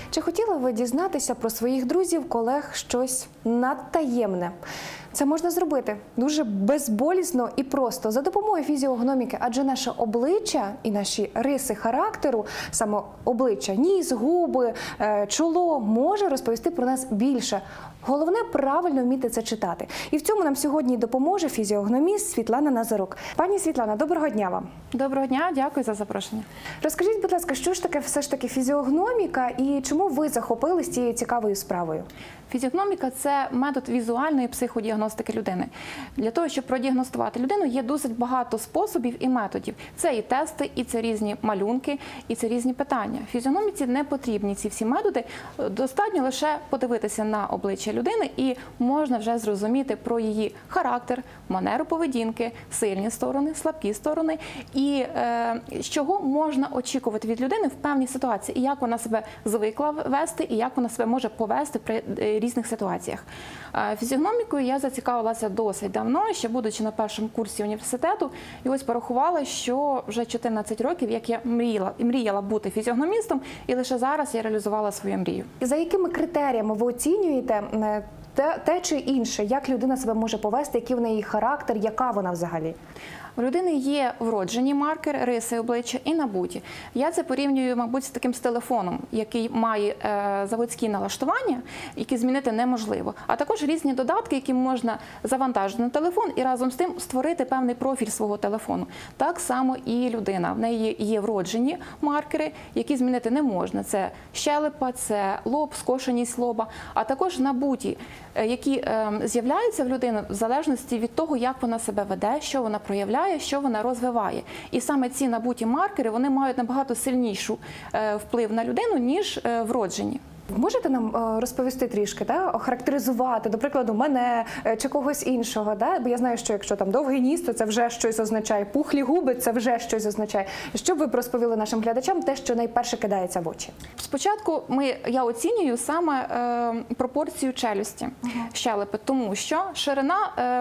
Чи хотіли ви дізнатися про своїх друзів, колег щось надтаємне? Це можна зробити дуже безболісно і просто за допомогою фізіогноміки, адже наше обличчя і наші риси характеру, саме обличчя, ніс, губи, чоло, може розповісти про нас більше. Головне – правильно вміти це читати. І в цьому нам сьогодні допоможе фізіогноміст Світлана Назарук. Пані Світлана, доброго дня вам. Доброго дня, дякую за запрошення. Розкажіть, будь ласка, що ж таке все ж таки фізіогноміка і чому ви захопились цією цікавою справою? Фізіогноміка – це метод візуальної психодіагностики людини. Для того, щоб продіагностувати людину, є досить багато способів і методів. Це і тести, і це різні малюнки, і це різні питання. Фізіогноміці не потрібні ці всі методи, достатньо лише подивитися на обличчя людини і можна вже зрозуміти про її характер, манеру поведінки, сильні сторони, слабкі сторони і чого можна очікувати від людини в певній ситуації, і як вона себе звикла вести, і як вона себе може повести при різних ситуаціях. Фізіогномікою я зацікавилася досить давно, ще будучи на першому курсі університету, і ось порахувала, що вже 14 років, як я мріяла бути фізіогномістом, і лише зараз я реалізувала свою мрію. За якими критеріями ви оцінюєте те чи інше, як людина себе може повести, який в неї характер, яка вона взагалі? У людини є вроджені маркери, риси обличчя і набуті. Я це порівнюю, мабуть, з таким з телефоном, який має заводські налаштування, які змінити неможливо. А також різні додатки, які можна завантажити на телефон і разом з тим створити певний профіль свого телефону. Так само і людина. В неї є вроджені маркери, які змінити не можна. Це щелепа, це лоб, скошеність лоба, а також набуті, які з'являються в людини в залежності від того, як вона себе веде, що вона проявляє, що вона розвиває. І саме ці набуті маркери, вони мають набагато сильнішу вплив на людину, ніж вроджені. Можете нам розповісти трішки, охарактеризувати, до прикладу, мене чи когось іншого? Бо я знаю, що якщо там довгий ніс, то це вже щось означає, пухлі губи – це вже щось означає. Що б ви розповіли нашим глядачам, те, що найперше кидається в очі? Спочатку я оцінюю саме пропорцію челюсті, щелепи, тому що ширина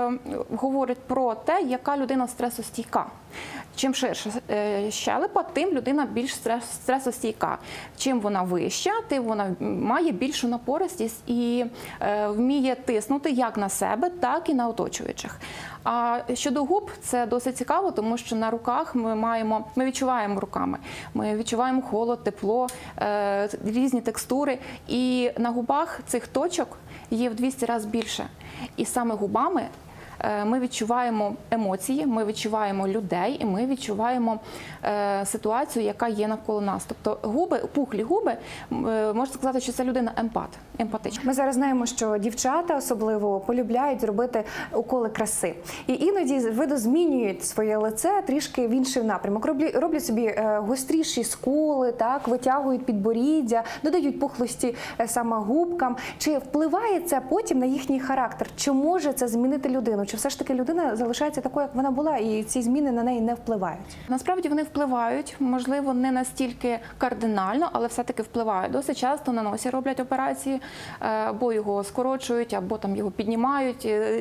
говорить про те, яка людина стресостійка. Чим ширша щелепа, тим людина більш стресостійка. Чим вона вища, тим вона має більшу напористість і вміє тиснути як на себе, так і на оточуючих. А щодо губ, це досить цікаво, тому що на руках ми відчуваємо руками. Ми відчуваємо холод, тепло, різні текстури. І на губах цих точок є в 200 разів більше. І саме губами ми відчуваємо емоції, ми відчуваємо людей і ми відчуваємо ситуацію, яка є навколо нас. Тобто губи, пухлі губи, можна сказати, що це людина емпатична. Ми зараз знаємо, що дівчата особливо полюбляють робити уколи краси. І іноді видозмінюють своє лице трішки в інший напрямок. Роблять собі гостріші скули, витягують підборіддя, додають пухлості саме губкам. Чи впливає це потім на їхній характер? Чи може це змінити людину? Чи все ж таки людина залишається такою, як вона була, і ці зміни на неї не впливають? Насправді вони впливають, можливо, не настільки кардинально, але все-таки впливають. Досить часто на носі роблять операції, або його скорочують, або там його піднімають,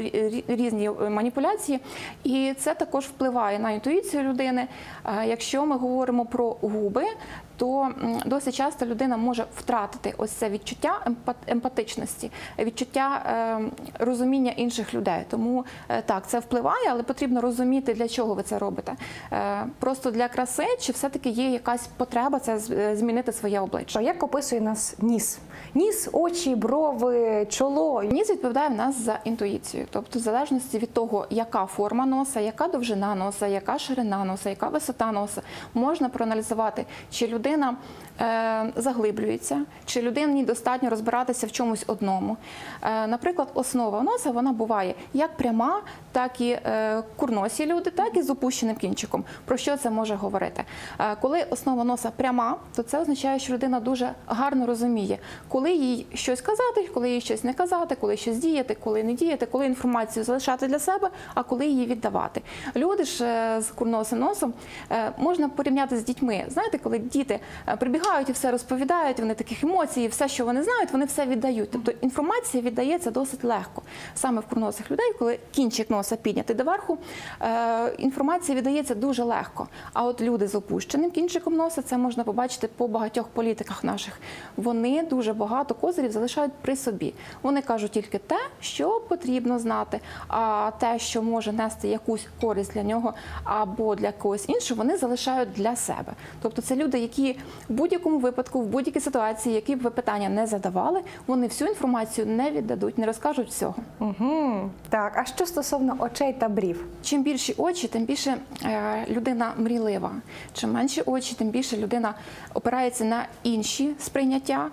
різні маніпуляції. І це також впливає на інтуїцію людини. Якщо ми говоримо про губи, то досить часто людина може втратити ось це відчуття емпатичності, відчуття розуміння інших людей. Тому так, це впливає, але потрібно розуміти, для чого ви це робите. Просто для краси, чи все-таки є якась потреба це змінити своє обличчя? Як описує нас ніс? Ніс, очі, брови, чоло? Ніс відповідає в нас за інтуїцію. Тобто в залежності від того, яка форма носа, яка довжина носа, яка ширина носа, яка висота носа, можна проаналізувати, чи людина заглиблюється, чи людині достатньо розбиратися в чомусь одному. Наприклад, основа носа, вона буває як пряма, так і курносі люди, так і з опущеним кінчиком. Про що це може говорити? Коли основа носа пряма, то це означає, що людина дуже гарно розуміє, коли їй щось казати, коли їй щось не казати, коли щось діяти, коли не діяти, коли інформацію залишати для себе, а коли її віддавати. Люди ж з курносим носом можна порівняти з дітьми. Знаєте, коли діти прибігають і все розповідають, вони таких емоцій, все, що вони знають, вони все віддають. Тобто інформація віддається досить легко. Саме в курносих людей, коли кінчик носа носа піднятий доверху, інформація віддається дуже легко. А от люди з опущеним кінчиком носа, це можна побачити по багатьох політиках наших, вони дуже багато козирів залишають при собі. Вони кажуть тільки те, що потрібно знати, а те, що може нести якусь користь для нього або для когось іншого, вони залишають для себе. Тобто це люди, які в будь-якому випадку, в будь-якій ситуації, які б ви питання не задавали, вони всю інформацію не віддадуть, не розкажуть всього. Угу. Так, а що стосовно очей та брів? Чим більші очі, тим більше людина мрійлива. Чим менші очі, тим більше людина опирається на інші сприйняття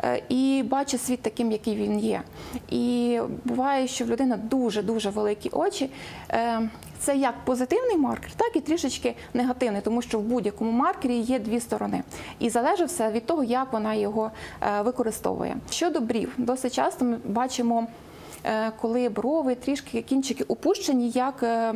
і бачить світ таким, який він є. І буває, що в людини дуже-дуже великі очі. Це як позитивний маркер, так і трішечки негативний, тому що в будь-якому маркері є дві сторони. І залежить все від того, як вона його використовує. Щодо брів, досить часто ми бачимо, коли брови, трішки кінчики опущені, як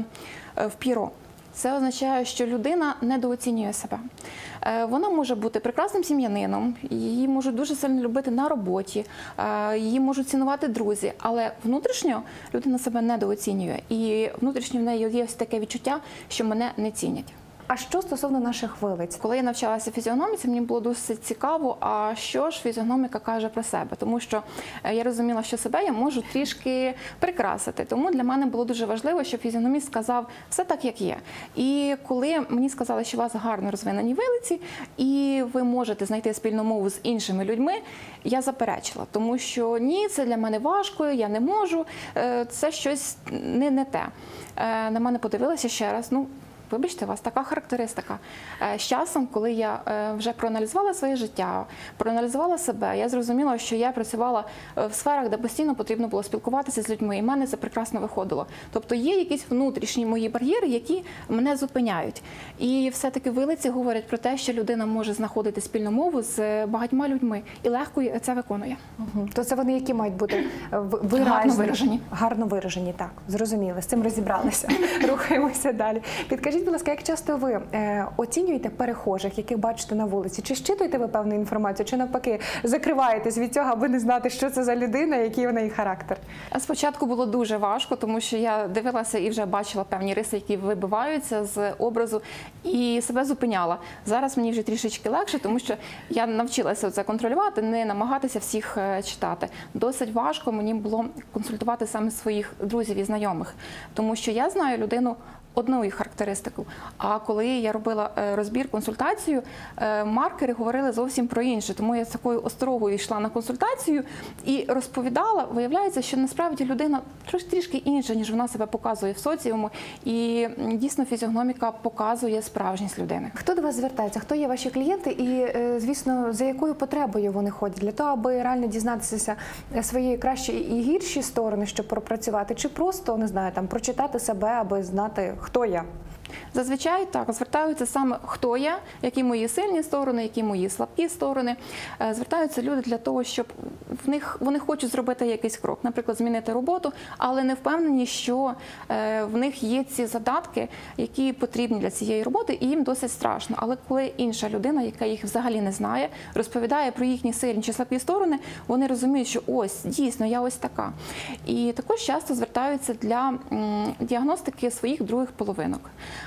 в піро. Це означає, що людина недооцінює себе. Вона може бути прекрасним сім'янином, її можуть дуже сильно любити на роботі, її можуть цінувати друзі, але внутрішньо людина себе недооцінює. І внутрішньо в неї є ось таке відчуття, що мене не цінять. А що стосовно наших вилиць? Коли я навчалася фізіогноміці, мені було досить цікаво, а що ж фізіогноміка каже про себе. Тому що я розуміла, що себе я можу трішки прикрасити. Тому для мене було дуже важливо, щоб фізіогноміст сказав все так, як є. І коли мені сказали, що у вас гарно розвинені вилиці, і ви можете знайти спільну мову з іншими людьми, я заперечила. Тому що ні, це для мене важко, я не можу, це щось не те. На мене подивилися ще раз, вибачте, у вас така характеристика. З часом, коли я вже проаналізувала своє життя, проаналізувала себе, я зрозуміла, що я працювала в сферах, де постійно потрібно було спілкуватися з людьми, і в мене це прекрасно виходило. Тобто є якісь внутрішні мої бар'єри, які мене зупиняють. І все-таки вилиці говорять про те, що людина може знаходити спільну мову з багатьма людьми і легко це виконує. Угу. То це вони які мають бути виразні? Гарно виражені. Гарно виражені, так. Зрозуміли, з цим розібралися. Рухаємося далі. Підкажіть, будь ласка, як часто ви оцінюєте перехожих, яких бачите на вулиці? Чи щитуєте ви певну інформацію, чи навпаки закриваєтесь від цього, аби не знати, що це за людина, який в неї характер? Спочатку було дуже важко, тому що я дивилася і вже бачила певні риси, які вибиваються з образу, і себе зупиняла. Зараз мені вже трішечки легше, тому що я навчилася це контролювати, не намагатися всіх читати. Досить важко мені було консультувати саме своїх друзів і знайомих, тому що я знаю людину одну характеристику. А коли я робила розбір, консультацію, маркери говорили зовсім про інше. Тому я з такою осторогою йшла на консультацію і розповідала. Виявляється, що насправді людина трішки інша, ніж вона себе показує в соціуму. І дійсно фізіогноміка показує справжність людини. Хто до вас звертається? Хто є ваші клієнти? І, звісно, за якою потребою вони ходять? Для того, аби реально дізнатися свої кращі і гірші сторони, щоб пропрацювати? Чи просто, не знаю, там, прочитати себе, аби знати, хто я? Зазвичай так, звертаються саме хто я, які мої сильні сторони, які мої слабкі сторони. Звертаються люди для того, щоб вони хочуть зробити якийсь крок, наприклад, змінити роботу, але не впевнені, що в них є ці задатки, які потрібні для цієї роботи, і їм досить страшно. Але коли інша людина, яка їх взагалі не знає, розповідає про їхні сильні чи слабкі сторони, вони розуміють, що ось, дійсно, я ось така. І також часто звертаються для діагностики своїх других половинок.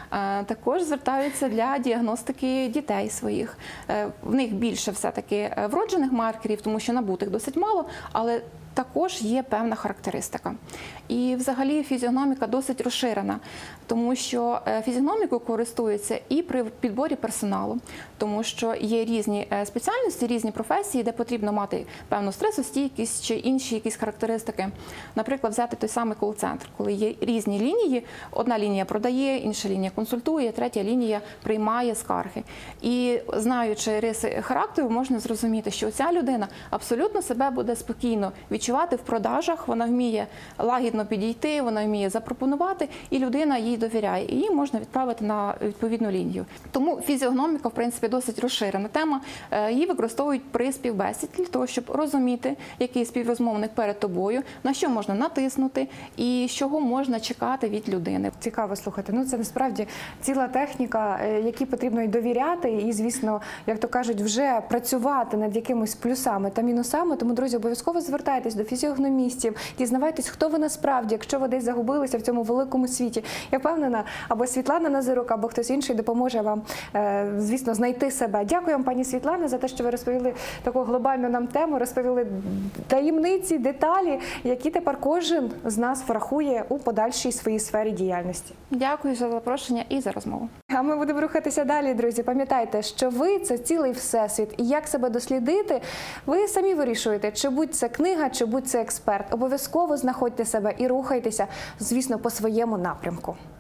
Також звертаються для діагностики дітей своїх. В них більше все-таки вроджених маркерів, тому що набутих досить мало, але також є певна характеристика. І взагалі фізіогноміка досить розширена, тому що фізіогномікою користуються і при підборі персоналу, тому що є різні спеціальності, різні професії, де потрібно мати певну стресостійкість чи інші якісь характеристики. Наприклад, взяти той самий кол-центр, коли є різні лінії, одна лінія продає, інша лінія консультує, третя лінія приймає скарги. І знаючи риси характеру, можна зрозуміти, що ця людина абсолютно себе буде спокійно відчувати в продажах, вона вміє лагідно підійти, вона вміє запропонувати, і людина їй довіряє, і її можна відправити на відповідну лінію. Тому фізіогноміка, в принципі, досить розширена тема. Її використовують при співбесіді для того, щоб розуміти, який співрозмовник перед тобою, на що можна натиснути і чого можна чекати від людини. Цікаво слухати. Ну, це насправді ціла техніка, якій потрібно і довіряти, і, звісно, як то кажуть, вже працювати над якимись плюсами та мінусами. Тому, друзі, обов'язково звертайтесь до фізіогномістів, дізнавайтесь, хто ви насправді, якщо ви десь загубилися в цьому великому світі. Я впевнена, або Світлана Назарук, або хтось інший допоможе вам, звісно, знайти себе. Дякую вам, пані Світлана, за те, що ви розповіли таку глобальну нам тему, розповіли таємниці, деталі, які тепер кожен з нас врахує у подальшій своїй сфері діяльності. Дякую за запрошення і за розмову. А ми будемо рухатися далі, друзі. Пам'ятайте, що ви – це цілий всесвіт. І як себе дослідити, ви самі вирішуєте, чи будь це книга, чи будь це експерт. Обов'язково знаходьте себе і рухайтеся, звісно, по своєму напрямку.